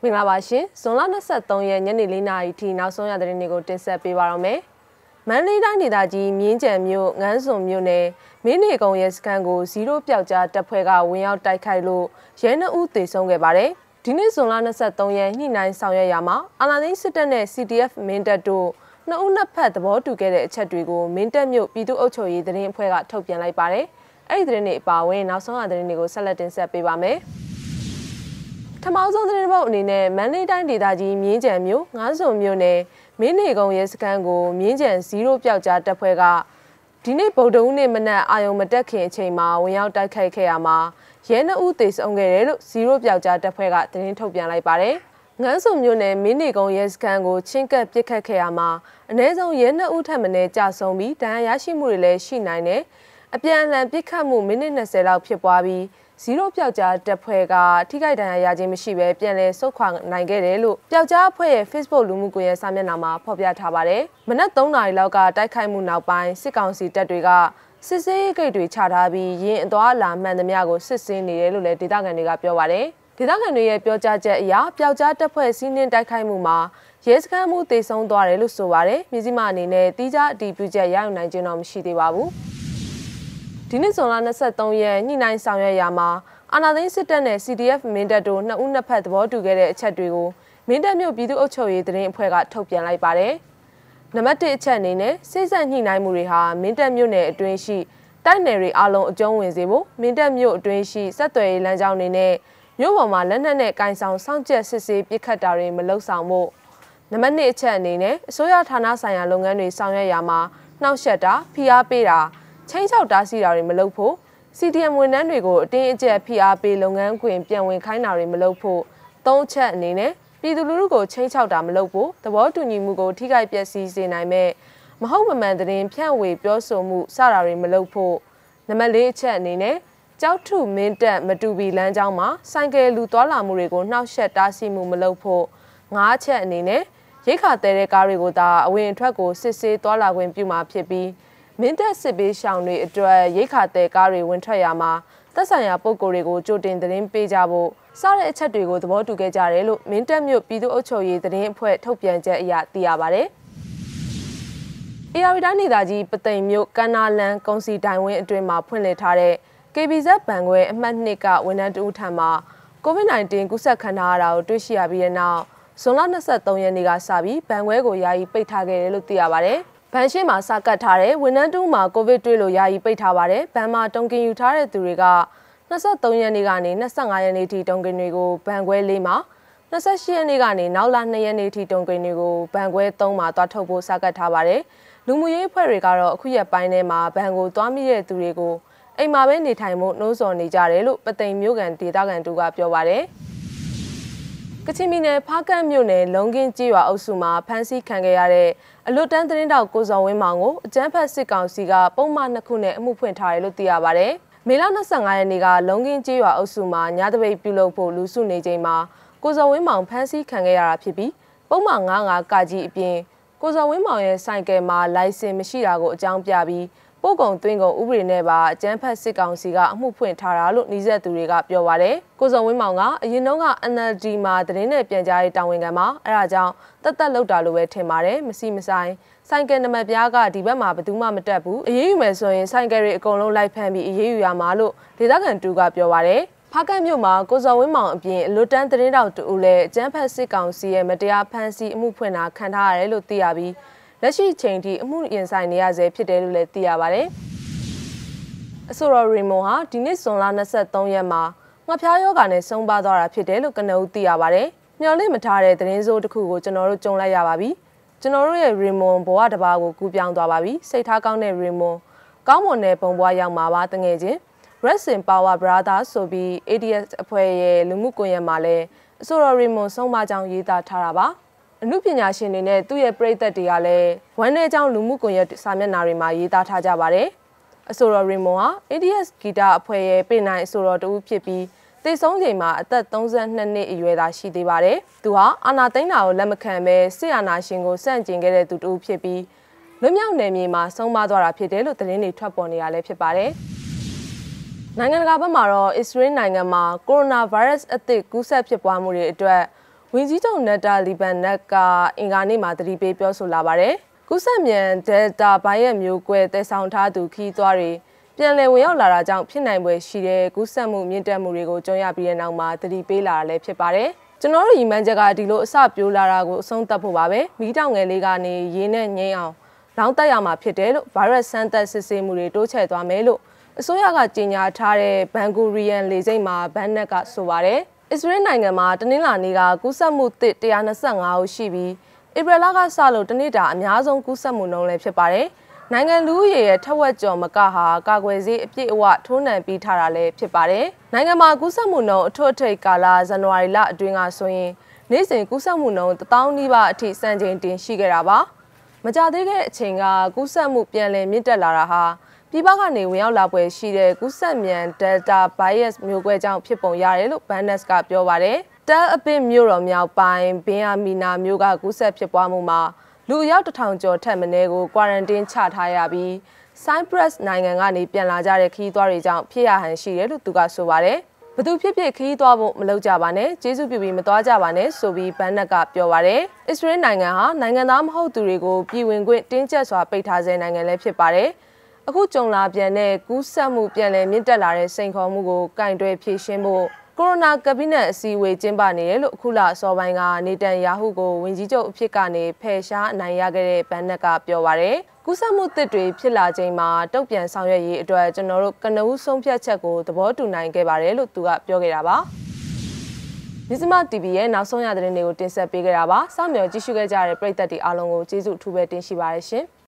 မင်္ဂလာပါရှင်ဇွန်လ23ရက်ညနေ4 နာရီထိနောက်ဆုံးရသတင်းတွေကိုတင်ဆက်ပေးပါရမယ်။မန္တလေးတိုင်းဒေသကြီးမြင်းကြံမြို့ငန်းစွန်မြို့နယ်မင်းနေကုန်းရဲစခန်းကို0ပျောက်ကြားတပ်ဖွဲ့ကဝင်ရောက်တိုက်ခိုက်လို့ရဲ2ဦးသေဆုံးခဲ့ပါတယ်။ဒီနေ့ဇွန်လ23ရက်ညှိနှိုင်းဆောင်ရွက်ရာမှာအာဏာသိမ်းစစ်တပ်နဲ့ CDF မင်းတပ်တို့2ဦးနှစ်ဖက်သဘောတူခဲ့တဲ့အချက်တွေကိုမင်းတပ်မြို့ပြည်သူ့အုပ်ချုပ်ရေးသတင်းအဖွဲ့ကထုတ်ပြန်လိုက်ပါတယ်။အဲ့ဒီသတင်းတွေအပါအဝင်နောက်ဆုံးရသတင်းတွေကိုဆက်လက်တင်ဆက်ပေးပါမယ်။ထမောက်ဆုံးသတင်းပုတ်အနေနဲ့မန္တလေးတိုင်းဒေသကြီးမြင်းကြံမြို့ငါးစုံမြို့နယ်မင်းနေကုန်းရဲစခန်းကိုမြင်းကြံ0ပျောက်ကြားတပ်ဖွဲ့ကဒီနေ့ဗုဒ္ဓဦးနေ့မနက်အာယုံမတက်ခင်အချိန်မှာဝင်ရောက်တိုက်ခိုက်ခဲ့ရမှာရဲ2ဦးသေဆုံးခဲ့တယ်လို့0ပျောက်ကြားတပ်ဖွဲ့ကသတင်းထုတ်ပြန်လိုက်ပါတယ်။ငန်းစုံမြို့နယ်မင်းနေကုန်းရဲစခန်းကိုချင်းကပ်ပစ်ခတ်ခဲ့ရမှာအနည်းဆုံးရဲ2ဦးထပ်မံကြာဆုံးပြီးဒဏ်ရာရရှိမှုတွေလည်းရှိနိုင်တယ်။အပြန်အလှန်ပစ်ခတ်မှုမိနစ်20လောက်ဖြစ်ပွားပြီး0ပျောက်ကြားတပ်ဖွဲ့ကထိခိုက်ဒဏ်ရာရခြင်းမရှိဘဲပြန်လည်ဆုတ်ခွာနိုင်ခဲ့တယ်လို့ပျောက်ကြားအဖွဲ့ရဲ့ Facebook လူမှုကွန်ရက်စာမျက်နှာမှာဖော်ပြထားပါတယ်။မနက်3 နာရီလောက်ကတိုက်ခိုက်မှုနောက်ပိုင်းစစ်ကောင်စီတပ်တွေကစစ်ဆေးရေးဂိတ်တွေချထားပြီးရင်းအသွားအလာမှန်သမျှကိုစစ်ဆေးနေတယ်လို့လည်းဒေသခံတွေကပြောပါတယ်။ဒေသခံတွေရဲ့ပြောကြားချက်အရပျောက်ကြားတပ်ဖွဲ့စီးနင်းတိုက်ခိုက်မှုမှာရဲစခန်းမှုသေဆုံးသွားတယ်လို့ဆိုပါတယ်။မြစည်းမအနေနဲ့တီးခြားအတည်ပြုချက်ရယူနိုင်ခြင်းတော့မရှိသေးပါဘူး။ဒီနေ့ဇွန်လ23ရက်ညှိနှိုင်းဆောင်ရွက်ရာမှာအာဏာသိမ်းစစ်တပ်နဲ့ CDF မင်းတပ်တို့2ဦးနှစ်ဖက်သဘောတူခဲ့တဲ့အချက်တွေကိုမင်းတပ်မြို့ပြည်သူ့အုပ်ချုပ်ရေးသတင်းအဖွဲ့ကထုတ်ပြန်လိုက်ပါတယ်။နံပါတ်1အချက်အနေနဲ့စိတ်ဆက်ညှိနှိုင်းမှုတွေဟာမင်းတပ်မြို့နယ်အတွင်းရှိတိုက်နယ်တွေအလုံးအကျုံးဝင်စေဖို့မင်းတပ်မြို့အတွင်းရှိစက်သွယ်ရေးလမ်းကြောင်းတွေနဲ့မြို့ပေါ်မှာလက်နက်နဲ့ကင်ဆောင်စောင့်ကြပ်စစ်ဆေးပစ်ခတ်တာတွေမလုပ်ဆောင်ဖို့နံပါတ်2အချက်အနေနဲ့အစိုးရဌာနဆိုင်ရာလုပ်ငန်းတွေဆောင်ရွက်ရာမှာနှောက်ယှက်တာဖိအားပေးတာချင်းချောက်တားဆီးတာတွေမလုပ်ဖို့ CDM ဝန်ထမ်းတွေကိုအတင်းအကျပ်ဖိအားပေးလုပ်ငန်းခွင်ပြန်ဝင်ခိုင်းတာတွေမလုပ်ဖို့3ချက်အနေနဲ့ပြည်သူလူထုကိုချင်းချောက်တာမလုပ်ဖို့သဘောတူညီမှုကိုထိခိုက်ပျက်စီးစေနိုင်မဲ့မဟုတ်မမှန်သတင်းဖြန့်ဝေပြောဆိုမှုစတာတွေမလုပ်ဖို့နံပါတ်4အချက်အနေနဲ့ကြောက်ထုမင်းတက်မတူပီလမ်းကြောင်းမှာဆိုင်ကယ်လူသွားလာမှုတွေကိုနှောက်ယှက်တားဆီးမှုမလုပ်ဖို့5ချက်အနေနဲ့ရိတ်ခါတဲတဲ့ကားတွေကိုသာအဝင်အထွက်ကိုစစ်ဆေးသွားလာခွင့်ပြုမှာဖြစ်ပြီးမင်းတပ်စစ်ပေးရှောင်တွေအတွက်ရိတ်ခါတဲကားတွေဝင်ထွက်ရမှာသက်ဆိုင်ရာပုံကိုယ်တွေကိုကြိုတင်သတင်းပေးကြဖို့စတဲ့အချက်တွေကိုသဘောတူခဲ့ကြတယ်လို့မင်းတပ်မြို့ပြည်သူ့အုပ်ချုပ်ရေးသတင်းအဖွဲ့ထုတ်ပြန်ချက်အရသိရပါတယ်။ AR တိုင်းဒေသကြီးပသိမ်မြို့ကန္နာလန်ကုန်းစီတိုင်ဝင်းအတွင်းမှာဖွင့်လှစ်ထားတဲ့ KBZ ဘဏ်ခွဲအမှတ်2ကဝန်ထမ်းတဦးထံမှာ COVID-19 ကူးစက်ခံထားရတာကိုတွေ့ရှိရပြီးတဲ့နောက်ဇွန်လ23ရက်နေ့ကစပြီးဘဏ်ခွဲကိုယာယီပိတ်ထားခဲ့တယ်လို့သိရပါတယ်။ဘဏ်ရှိမှာစကတ်ထားတဲ့ဝန်ထမ်းတူမှာကိုဗစ်တွေ့လို့ယာယီပိတ်ထားပါတယ်။ဘဏ်မှာတုံကင်ယူထားတဲ့သူတွေက23ရက်နေ့ကနေ25ရက်နေ့ထိတုံကင်တွေကိုဘဏ်ခွဲ4မှာ28ရက်နေ့ကနေနောက်လ2ရက်နေ့ထိတုံကင်တွေကိုဘဏ်ခွဲ3မှာသွားထုတ်ဖို့စကတ်ထားပါတယ်။လူမှုရေးအဖွဲ့တွေကတော့အခုရက်ပိုင်းထဲမှာဘဏ်ကိုသွားမိတဲ့သူတွေကိုအိမ်မှာပဲနေထိုင်မှုနှိုးဆော်နေကြတယ်လို့ပသိမ်မြို့ကန်ဒေသခံတို့ကပြောပါတယ်။ကချင်ပြည်နယ်ဖားကန့်မြို့နယ်လုံကင်းကျေးရွာအုပ်စုမှာဖမ်းဆီးခံခဲ့ရတဲ့အလွတ်တန်းသတင်းတောက်ကိုစော်ဝင်းမောင်ကိုအကြမ်းဖက်စစ်ကောင်စီကပုံမှန်2ခုနဲ့အမှုဖွင့်ထားတယ်လို့သိရပါတယ်။မေလ25ရက်နေ့ကလုံကင်းကျေးရွာအုပ်စုမှာညတပိတ်ပြုလုပ်ဖို့လူစုနေချိန်မှာကိုစော်ဝင်းမောင်ဖမ်းဆီးခံခဲ့ရတာဖြစ်ပြီးပုံမှန်95ကကြီးအပြင်ကိုစော်ဝင်းမောင်ရဲ့ဆိုင်ကယ်မှာလိုင်စင်မရှိတာကိုအကြောင်းပြပြီးပို့ကုန်သွင်းကုန်ဥပဒေနဲ့ပါအကြမ်းဖက်စစ်ကောင်စီကအမှုဖွင့်ထားတာလို့နှီးဆက်သူတွေကပြောပါတယ်။ကိုစော်ဝင်းမောင်ကအရင်တုန်းက NLD မှာသတင်းနဲ့ပြန်ကြားရေးတာဝန်ခံမှာအဲဒါကြောင့်တက်လောက်တာလို့ပဲထင်ပါတယ်။မရှိမဆိုင်ဆိုင်ကယ်နံပါတ်ပြားကဒီဘက်မှာဘယ်သူမှမတက်ဘူး။အေးအေးယူမယ်ဆိုရင်ဆိုင်ကယ်တွေအကုန်လုံးလိုက်ဖမ်းပြီးအေးအေးယူရမှာလို့ဒေသခံတူကပြောပါတယ်။ဖားကန့်မြို့မှာကိုစော်ဝင်းမောင်အပြင်လွတ်တန်းသတင်းတောက်တူလည်းအကြမ်းဖက်စစ်ကောင်စီရဲ့မတရားဖမ်းဆီးအမှုဖွင့်တာခံထားရတယ်လို့သိရပြီးလက်ရှိချိန်ထိအမှုရင်ဆိုင်နေရဆဲဖြစ်တယ်လို့လည်းသိရပါတယ်။အဆိုတော်ရီမွန်ဟာဒီနေ့ဇွန်လ23ရက်မှာငှက်ဖျားယောဂါနဲ့ဆုံးပါသွားတာဖြစ်တယ်လို့ကနဦးသိရပါတယ်။မျှော်လင့်မထားတဲ့သတင်းစိုးတစ်ခုကိုကျွန်တော်တို့ကြုံလိုက်ရပါပြီ။ကျွန်တော်တို့ရဲ့ရီမွန်ဘဝတစ်ပါးကိုကူးပြောင်းသွားပါပြီ။စိတ်ထားကောင်းတဲ့ရီမွန်ကောင်းမွန်တဲ့ဘုံဘဝရောက်မှာပါတငယ်ချင်း Rest in Power Brother ဆိုပြီး ADS အဖွဲ့ရဲ့လူမှုကွန်ရက်မှာလည်းအဆိုတော်ရီမွန်ဆုံးမကြောင်းရေးသားထားတာပါ။အမှုပညာရှင်တွေနဲ့သူ့ရဲ့ပရိသတ်တွေကလည်းဝမ်းနည်းကြောင်းလူမှုကွန်ရက်စာမျက်နှာတွေမှာရေးသားထားကြပါတယ်။အဆိုတော်ရီမွန်ဟာ ADS ဂီတအဖွဲ့ရဲ့ပြည်နိုင်အဆိုတော်တူဖြစ်ပြီးသေဆုံးချိန်မှာအသက်32နှစ်အရွယ်သာရှိသေးပါတယ်။သူဟာအာဏာသိမ်းတာကိုလက်မခံဘဲစစ်အာဏာရှင်ကိုဆန့်ကျင်ခဲ့တဲ့သူတူဖြစ်ပြီးလွတ်မြောက်နယ်မြေမှာဆုံးမသွားတာဖြစ်တယ်လို့သတင်းတွေထွက်ပေါ်နေတာလည်းဖြစ်ပါတယ်။နိုင်ငံတကာဘက်မှာတော့အစ္စရေးနိုင်ငံမှာကိုရိုနာဗိုင်းရပ်စ်အသစ်ကူးစက်ဖြစ်ပွားမှုတွေအတွက်ဝဝန်ကြီးချုပ်နက်တာလီဘန်နက်ကအင်္ဂါနေ့မှာတတိပေးပြောဆိုလာပါတယ်။ကူးစက်မြန်ဒယ်တာဗိုင်းရပ်မျိုးကွဲတည်ဆောင်ထားသူခီးသွားတွေပြန်လည်ဝင်ရောက်လာတာကြောင့်ဖြစ်နိုင်ပွဲရှိတဲ့ကူးစက်မှုမြင့်တက်မှုတွေကိုကြုံရပြီးတဲ့နောက်မှာတတိပေးလာတာလည်းဖြစ်ပါတယ်။ကျွန်တော်တို့ရီမန်းချက်ကဒီလိုအစပြိုးလာတာကိုအဆုံးသတ်ဖို့ပါပဲ။မီးတောင်ငယ်လေးကနေရေနဲ့ငိမ့်အောင်လောင်းတက်ရမှာဖြစ်တယ်လို့ဗိုင်းရပ်စ်ဆန်းသက်စစ်ဆေးမှုတွေတိုးချဲ့သွားမယ်လို့အစိုးရကကြေညာထားတဲ့ဘန်ဂူရီယန်လေဆိပ်မှာဘန်နက်ကဆိုပါတယ်။အစ္စရေးနိုင်ငံမှာတနင်္လာနေ့ကကူးစက်မှုသစ်125ဦးရှိပြီးဧပြီလကစလို့တနေ့တာအများဆုံးကူးစက်မှုနှုန်းလည်းဖြစ်ပါတယ်။နိုင်ငံလူဦးရေရဲ့ထက်ဝက်ကျော်မကဟာကာကွယ်ဆေးအပြည့်အဝထိုးနှံပြီးထားတာလည်းဖြစ်ပါတယ်။နိုင်ငံမှာကူးစက်မှုနှုန်းအထွတ်အထိပ်ကာလဇန်နဝါရီလအတွင်းကဆိုရင်နေ့စဉ်ကူးစက်မှုနှုန်း1000နီးပါးအထိစံချိန်တင်ရှိခဲ့တာပါ။မကြသေးတဲ့အချိန်ကကူးစက်မှုပြန်လည်မြင့်တက်လာတာဟာပြည်ပကနေဝင်ရောက်လာပွဲရှိတဲ့ကူးစက်မြန်ဒယ်တာဗိုင်းရပ်စ်မျိုးကွဲကြောင့်ဖြစ်ပုံရတယ်လို့ဘန်နက်ကပြောပါတယ်။တယ်အပစ်မြို့တော်မြောက်ပိုင်းဘင်ယာမီနာမြို့ကကူးစက်ဖြစ်ပွားမှုမှာလူအယောက်1000ကျော်ထက်မနည်းကိုကွာရန်တင်းချထားရပြီးဆိုင်းပရပ်စ်နိုင်ငံကနေပြန်လာကြတဲ့ခရီးသွားတွေကြောင့်ဖြစ်ရဟန်ရှိတယ်လို့သူကဆိုပါတယ်။ဘသူဖြစ်ဖြစ်ခရီးသွားဖို့မလုပ်ကြပါနဲ့ကျေးဇူးပြုပြီးမသွားကြပါနဲ့ဆိုပြီးဘန်နက်ကပြောပါတယ်။အစ္စရေးနိုင်ငံဟာနိုင်ငံသားမဟုတ်သူတွေကိုပြည်ဝင်ခွင့်တင်းကျပ်စွာပိတ်ထားစေနိုင်ငံလည်းဖြစ်ပါတယ်။အခုကြုံလာပြန်တဲ့ကူးစက်မှုပြန်လည်မြင့်တက်လာတဲ့စိန်ခေါ်မှုကိုကင်တွယ်ဖြေရှင်းဖို့ကိုရိုနာကပ်ဘိနက်အစည်းအဝေးကျင်းပနေတယ်လို့အခုလအစောပိုင်းကနေတန်ယာဟုကိုဝန်ကြီးချုပ်အဖြစ်ကနေဖယ်ရှားအနိုင်ရခဲ့တဲ့ဘန်နက်ကပြောပါရယ်ကူးစက်မှုသစ်တွေဖြစ်လာချိန်မှာတုံ့ပြန်ဆောင်ရွက်ရေးအတွက်ကျွန်တော်တို့ကနဦးဆုံးဖြတ်ချက်ကိုသဘောတူနိုင်ခဲ့ပါတယ်လို့သူကပြောခဲ့တာပါMizzimaTV ရဲ့နောက်ဆုံးရသတင်းတွေကိုတင်ဆက်ပေးခဲ့တာပါစောင့်မျှော်ကြည့်ရှုခဲ့ကြတဲ့ပရိသတ်တွေအားလုံးကိုကျေးဇူးအထူးပဲတင်ရှိပါတယ်ရှင်